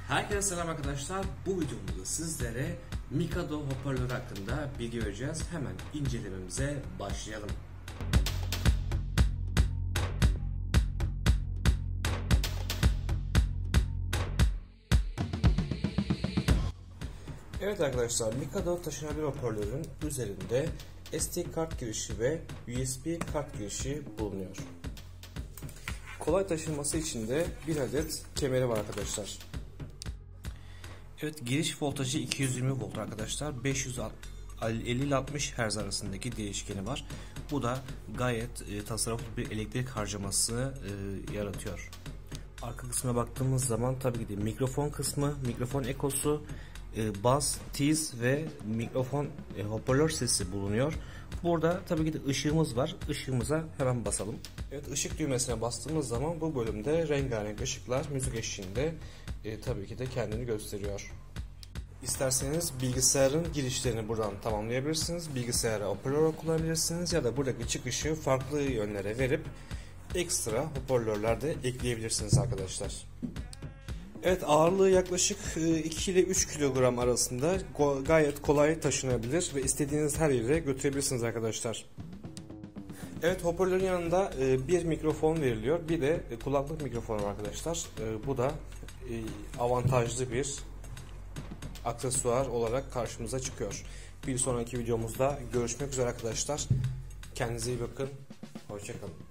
Herkese selam arkadaşlar. Bu videomuzda sizlere Mikado hoparlör hakkında bilgi vereceğiz. Hemen incelememize başlayalım. Evet arkadaşlar, Mikado taşınabilir hoparlörün üzerinde SD kart girişi ve USB kart girişi bulunuyor. Kolay taşınması için de bir adet kemeri var arkadaşlar. Evet, giriş voltajı 220 volt arkadaşlar. 550 ile 60 Hz arasındaki değişkeni var. Bu da gayet tasarruflu bir elektrik harcaması yaratıyor. Arka kısmına baktığımız zaman tabii ki de mikrofon kısmı, mikrofon ekosu, bas, tiz ve mikrofon hoparlör sesi bulunuyor. Burada tabii ki de ışığımız var. Işığımıza hemen basalım. Evet, ışık düğmesine bastığımız zaman bu bölümde rengarenk ışıklar müzik eşliğinde tabii ki de kendini gösteriyor. İsterseniz bilgisayarın girişlerini buradan tamamlayabilirsiniz. Bilgisayara hoparlör kullanabilirsiniz ya da buradaki çıkışı farklı yönlere verip ekstra hoparlörler de ekleyebilirsiniz arkadaşlar. Evet, ağırlığı yaklaşık 2 ile 3 kilogram arasında, gayet kolay taşınabilir ve istediğiniz her yere götürebilirsiniz arkadaşlar. Evet, hoparlörün yanında bir mikrofon veriliyor, bir de kulaklık mikrofonu var arkadaşlar. Bu da avantajlı bir aksesuar olarak karşımıza çıkıyor. Bir sonraki videomuzda görüşmek üzere arkadaşlar. Kendinize iyi bakın. Hoşça kalın.